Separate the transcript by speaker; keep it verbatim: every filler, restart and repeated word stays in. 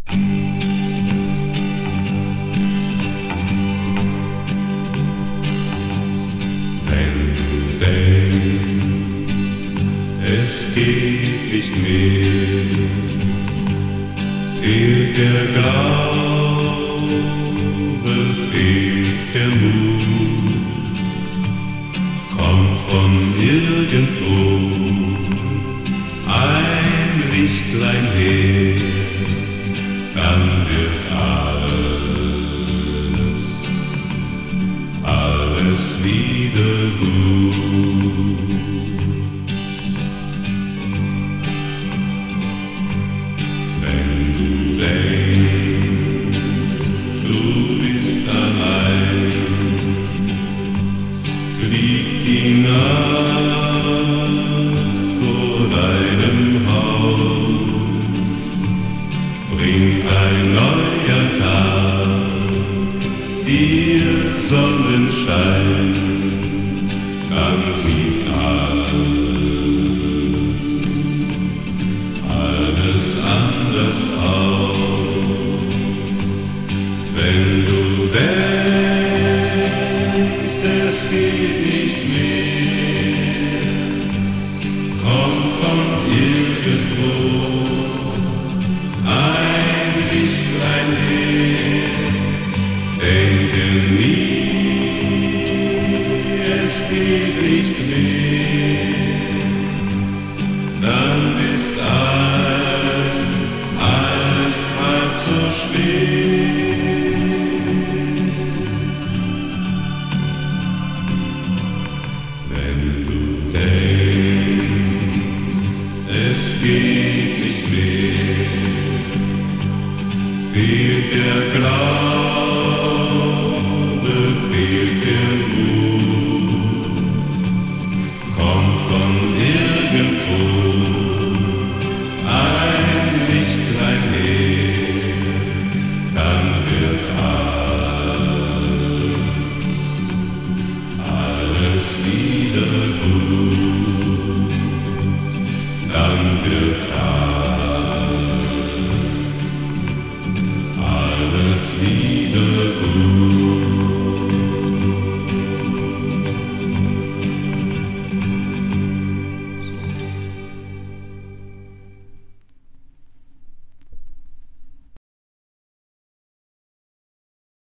Speaker 1: Wenn du denkst, es geht nicht mehr, fehlt der Glaube, fehlt der Mut, kommt von irgendwo ein Lichtlein her, dann wird alles, alles wieder gut. Wenn du denkst, du bist allein, liegt die Nacht vor deinem Haus, bringt ein neuer Tag dir Sonnenschein, dann sieht alles, alles anders aus. Wenn du denkst, es geht nicht mehr, kommt von irgendwo ein Lichtlein her. Denke nie, es geht nicht mehr, dann ist alles, alles halb so schwer. Wenn du denkst, es geht nicht mehr, fehlt der Glaube,